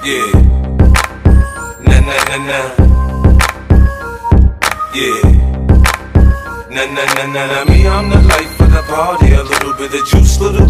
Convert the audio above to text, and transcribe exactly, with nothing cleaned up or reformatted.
Yeah. Na na na na. Yeah. Na na na na na. Me, I'm the life of the party. A little bit of juice, little